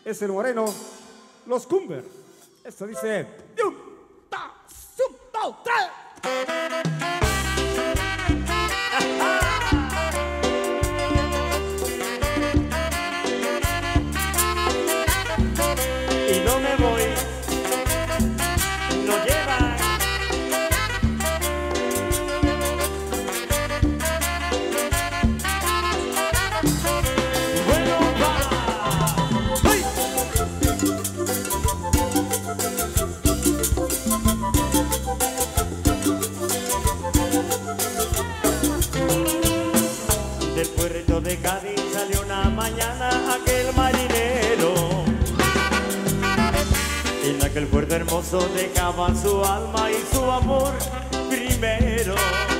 es el moreno, los Cumber. Esto dice... ¡Un, dos, tres! Y no me voy, no lleva. Bueno, va. ¡Ay! Del puerto de Cádiz salió una mañana aquel marinero. En aquel puerto hermoso dejaba su alma y su amor primero.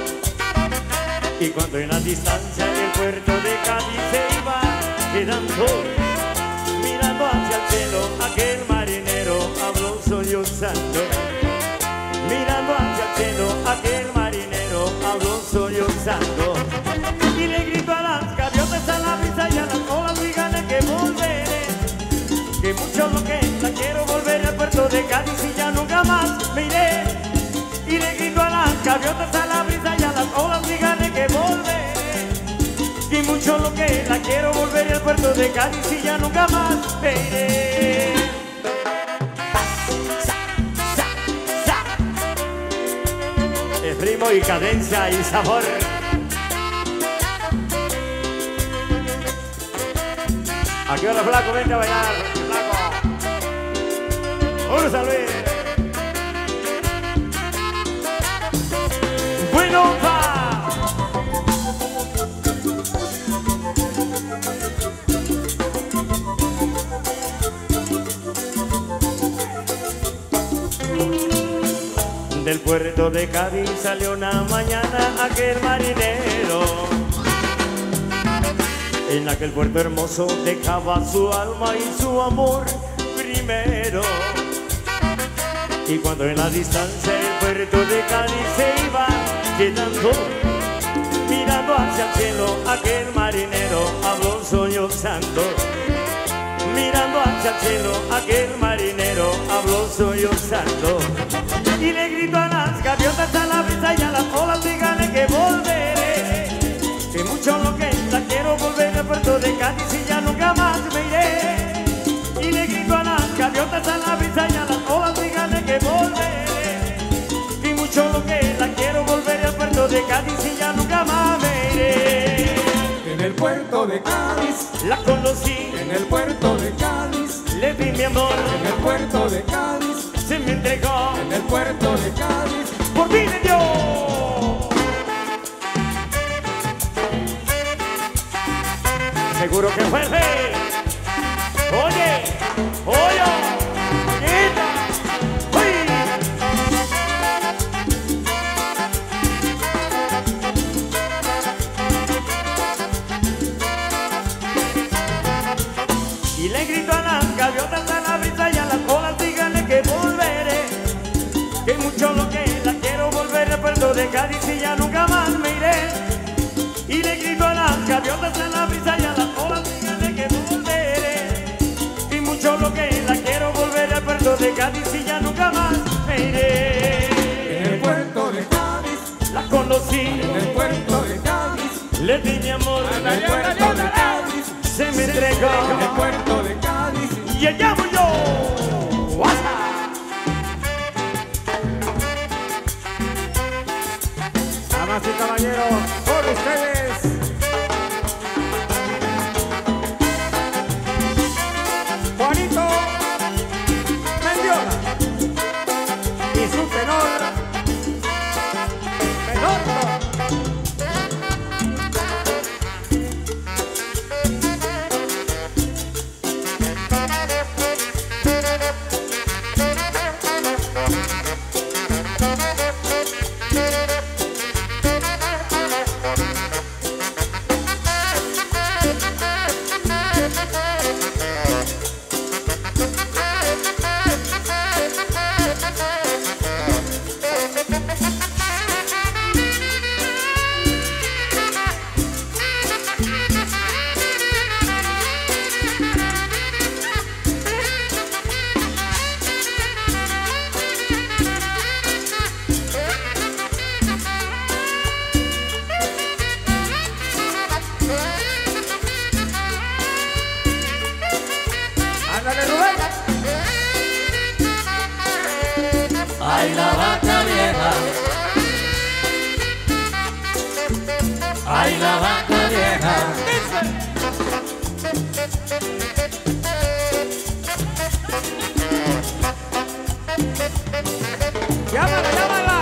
Y cuando en la distancia el puerto de Cádiz se iba quedando, mirando hacia el cielo, aquel marinero habló sollozando. Mirando hacia el cielo, aquel marinero habló sollozando. Y le gritó a las gaviotas, a la brisa y a las olas, díganle que volveré, que mucho lo que la quiero volver al puerto de Cádiz y ya nunca más me iré. Y le grito a las gaviotas, a la brisa y a las olas, díganle que volveré, que mucho lo que la quiero volver al puerto de Cádiz y ya nunca más me iré. Es ritmo y cadencia y sabor. Aquí ahora flaco, vente a bailar, flaco. ¡Vamos a Luis! Bueno, va. Del puerto de Cádiz salió una mañana aquel marinero. En aquel puerto hermoso dejaba su alma y su amor primero. Y cuando en la distancia el puerto de Cádiz se iba quedando, mirando hacia el cielo, aquel marinero habló sollozando. Mirando hacia el cielo, aquel marinero habló sollozando. Y le gritó a las gaviotas, a la brisa y a las olas, díganle que volveré, que mucho lo que la quiero volver al puerto de Cádiz y ya nunca más me iré. Y le grito a las gaviotas, a la brisa y a las olas, díganle que volveré, que mucho lo que la quiero volver al puerto de Cádiz y ya nunca más me iré. En el puerto de Cádiz la conocí, en el puerto de Cádiz le di mi amor, en el puerto de Cádiz se me entregó, en el puerto de Cádiz por mí me dio. Seguro que fue el rey. Oye, oye, quita, uy. Y le grito a las gaviotas, a la brisa y a las olas, díganle que volveré, que mucho lo que la quiero volver al puerto de Cádiz y ya nunca más me iré. Y le grito a las gaviotas, a la brisa y a las olas, díganle que volveré, y mucho lo que la quiero volver al puerto de Cádiz y ya nunca más me iré. en el puerto de Cádiz La conocí, en el puerto de Cádiz le di mi amor, en el puerto de Cádiz se me entregó, en el puerto de Cádiz y allá voy yo. ¡Guasa! damas y caballeros, por ustedes Juanito Mendiola y su tenor Menorco. la vaca vieja. ¡Llámala, llámala!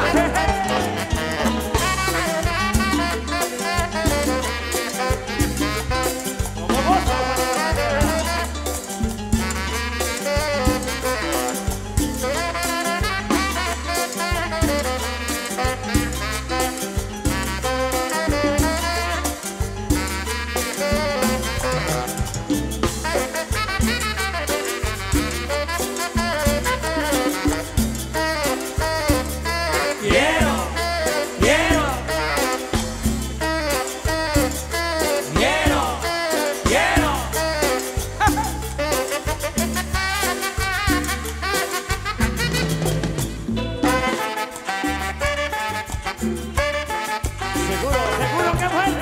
Seguro que vuelve.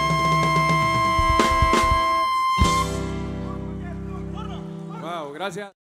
Wow, gracias.